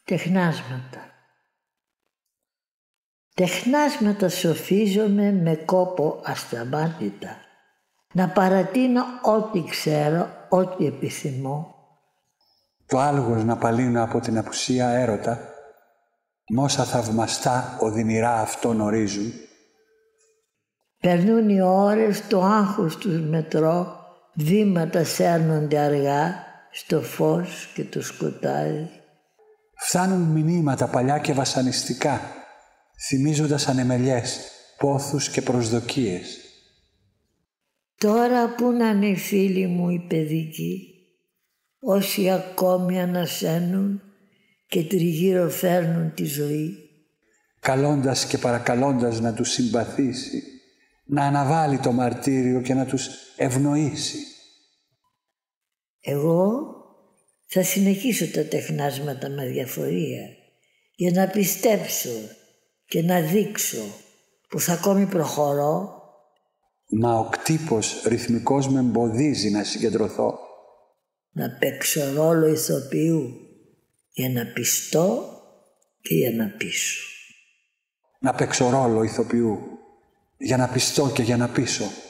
Τεχνάσματα. Τεχνάσματα σοφίζομαι με κόπο ασταμάτητα. Να παρατείνω ό,τι ξέρω, ό,τι επιθυμώ. Το άλγος να παλύνω από την απουσία έρωτα, μ' όσα θαυμαστά οδυνηρά αυτόν ορίζουν. Περνούν οι ώρες, το άγχος τους μετρώ, βήματα σέρνονται αργά στο φως και το σκοτάδι. Φτάνουν μηνύματα παλιά και βασανιστικά, θυμίζοντας ανεμελιές, πόθους και προσδοκίες. Τώρα που να είναι οι φίλοι μου οι παιδικοί, όσοι ακόμη ανασένουν και τριγύρω φέρνουν τη ζωή. Καλώντας και παρακαλώντας να τους συμπαθήσει, να αναβάλει το μαρτύριο και να τους ευνοήσει. Εγώ θα συνεχίσω τα τεχνάσματα με διαφορία για να πιστέψω και να δείξω πως ακόμη προχωρώ. Μα ο κτύπος ρυθμικός με εμποδίζει να συγκεντρωθώ. Να παίξω ρόλο ηθοποιού για να πιστώ και για να πείσω. Να παίξω ρόλο ηθοποιού για να πιστώ και για να πείσω.